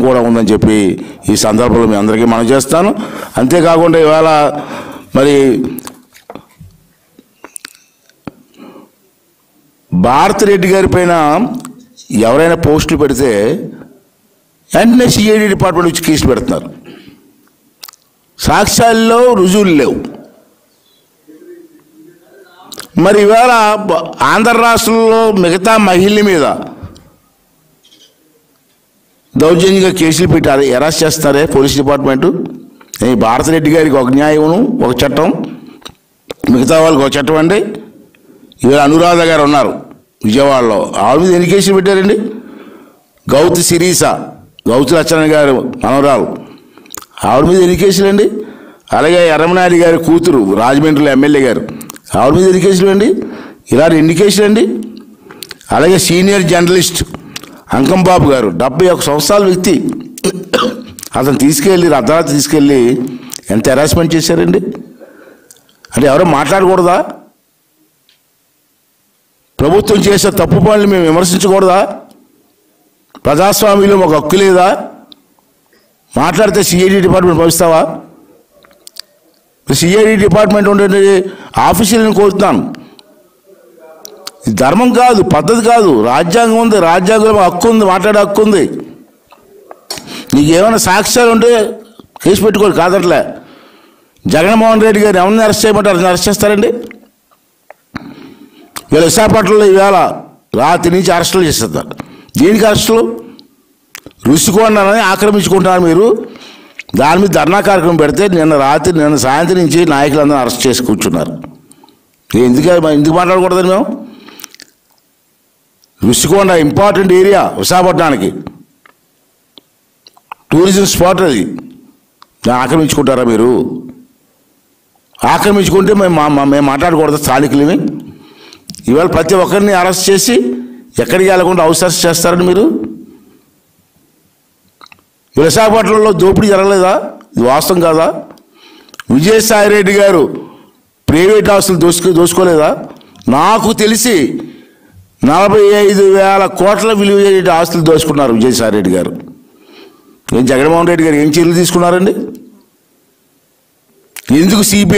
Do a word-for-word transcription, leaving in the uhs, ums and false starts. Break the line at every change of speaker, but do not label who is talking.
కూడా ఉందని చెప్పి ఈ సందర్భంలో మీ అందరికీ మనం చేస్తాను. అంతేకాకుండా ఇవాళ మరి భారతిరెడ్డి గారి పైన ఎవరైనా పోస్టులు పెడితే వెంటనే సిఐడి డిపార్ట్మెంట్ వచ్చి కేసులు పెడుతున్నారు. సాక్ష్యాల్లో రుజువులు లేవు. మరి ఇవాళ ఆంధ్ర రాష్ట్రంలో మిగతా మహిళల మీద దౌర్జన్యంగా కేసులు పెట్టారు, అరెస్ట్ చేస్తారే పోలీస్ డిపార్ట్మెంటు. భారతిరెడ్డి గారికి ఒక న్యాయమును ఒక చట్టం, మిగతా వాళ్ళకి ఒక చట్టం అండి. ఇవాళ అనురాధ గారు ఉన్నారు విజయవాడలో, ఆవిడ మీద ఎన్ని కేసులు పెట్టారండి? గౌతి సిరీస, గౌతి లచ్చన్న గారు మనవరాలు, ఆవిడ మీద ఎన్ని కేసులు అండి? అలాగే ఎర్రమనాయుడు గారి కూతురు రాజమండ్రిలో ఎమ్మెల్యే గారు, ఆవిడ మీద ఎన్ని కేసులు అండి? ఇలా ఎన్ని కేసులు అండి? అలాగే సీనియర్ జర్నలిస్ట్ అంకంబాబు గారు, డెబ్బై ఒక సంవత్సరాల వ్యక్తి, అతను తీసుకెళ్ళి అర్ధరాత్రి తీసుకెళ్ళి ఎంత హెరాస్మెంట్ చేశారండి. అంటే ఎవరో మాట్లాడకూడదా? ప్రభుత్వం చేసే తప్పు పనులు మేము విమర్శించకూడదా? ప్రజాస్వామ్యంలో ఒక హక్కు లేదా? మాట్లాడితే సిఐడి డిపార్ట్మెంట్ పంపిస్తావా? సిఐడి డిపార్ట్మెంట్ ఉండే ఆఫీసులను కోరుతున్నాను. ఇది ధర్మం కాదు, పద్ధతి కాదు. రాజ్యాంగం ఉంది, రాజ్యాంగంలో హక్కు ఉంది, మాట్లాడే హక్కు ఉంది. నీకు ఏమైనా సాక్ష్యాలు ఉంటే కేసు పెట్టుకోడు, కాదట్లే. జగన్మోహన్ రెడ్డి గారు ఎవరిని అరెస్ట్ చేయమంటారు? అరెస్ట్ చేస్తారండి. వీళ్ళ విశాఖపట్నంలో ఈవేళ రాత్రి నుంచి అరెస్టులు చేస్తారు. దీనికి అరెస్టులు రుసుకొండని ఆక్రమించుకుంటున్నారు మీరు. దాని మీద ధర్నా కార్యక్రమం పెడితే నిన్న రాత్రి నిన్న సాయంత్రం నుంచి నాయకులందరూ అరెస్ట్ చేసి కూర్చున్నారు. ఎందుకు ఎందుకు మాట్లాడకూడదని మేము? రుషికొండ ఇంపార్టెంట్ ఏరియా విశాఖపట్నానికి, టూరిజం స్పాట్ అది. దాన్ని ఆక్రమించుకుంటారా మీరు? ఆక్రమించుకుంటే మేము మేము మాట్లాడకూడదు స్థానికులని. ఇవాళ ప్రతి ఒక్కరిని అరెస్ట్ చేసి ఎక్కడికి వెళ్ళకుండా హౌస్ అరెస్ట్ చేస్తారని మీరు. విశాఖపట్నంలో దోపిడీ జరగలేదా? ఇది వాస్తవం కాదా? విజయసాయి రెడ్డి గారు ప్రైవేట్ ఆస్తులు దోసుకు దోసుకోలేదా? నాకు తెలిసి నలభై ఐదు వేల కోట్ల విలువ చేసే ఆస్తులు దోసుకున్నారు విజయసాయి రెడ్డి గారు. జగన్మోహన్ రెడ్డి గారు ఏం చర్యలు తీసుకున్నారండి? ఎందుకు సిబిఐ